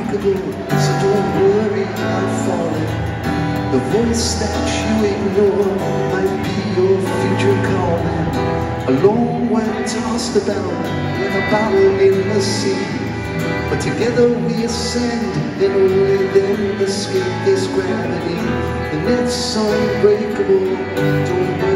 unbreakable, so don't worry about falling. The voice that you ignore might be your future calling. Alone when tossed about like a bottle in the sea, but together we ascend, and only then escape this gravity. And it's unbreakable, don't worry.